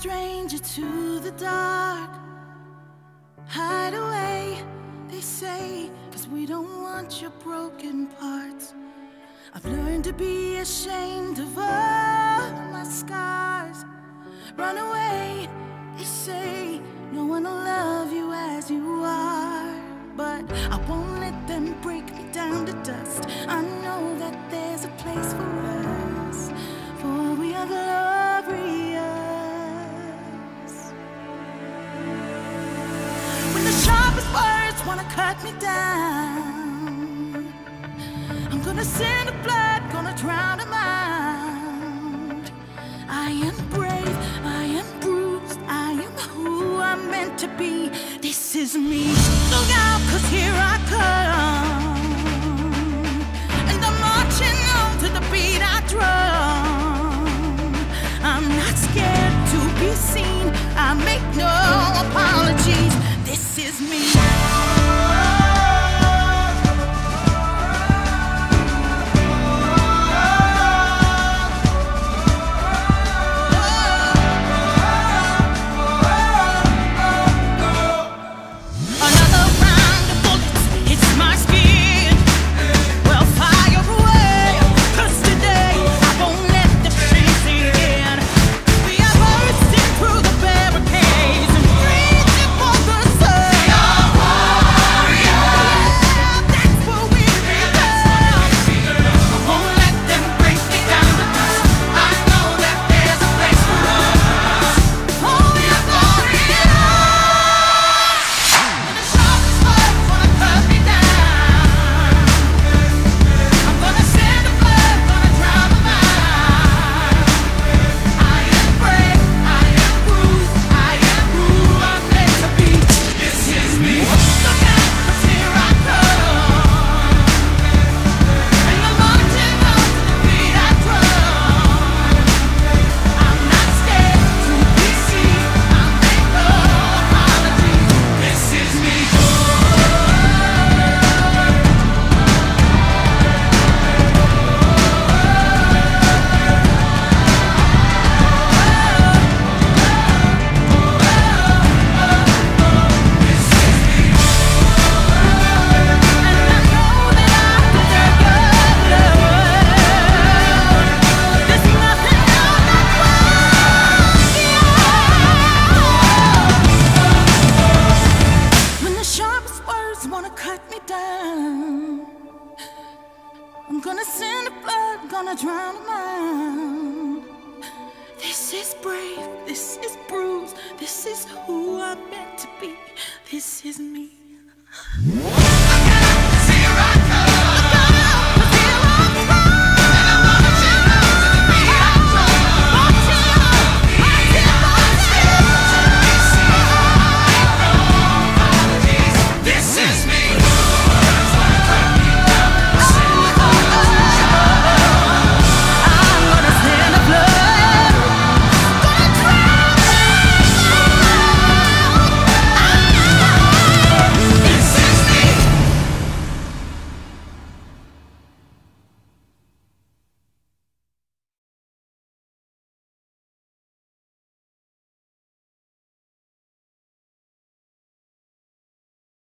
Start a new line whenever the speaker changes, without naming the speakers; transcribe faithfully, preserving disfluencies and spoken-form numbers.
stranger to the dark. Hide away, they say, 'cause we don't want your broken parts. I've learned to be ashamed of all my scars. Run away, they say, no one will love you as you are. But I won't let them break me down to dust. I know that there's a place for us, for we are glorious. When the sharpest words wanna cut me down, I'm gonna send a flood, gonna drown them out. I am brave, I am bruised, I am who I'm meant to be. This is me. Look out, 'cause here I come, and I'm marching on to the beat I drum. I'm not scared to be seen, I make no apologies. This is me. I'm gonna send a flood, gonna drown them out. This is brave, this is bruised, this is who I'm meant to be. This is me.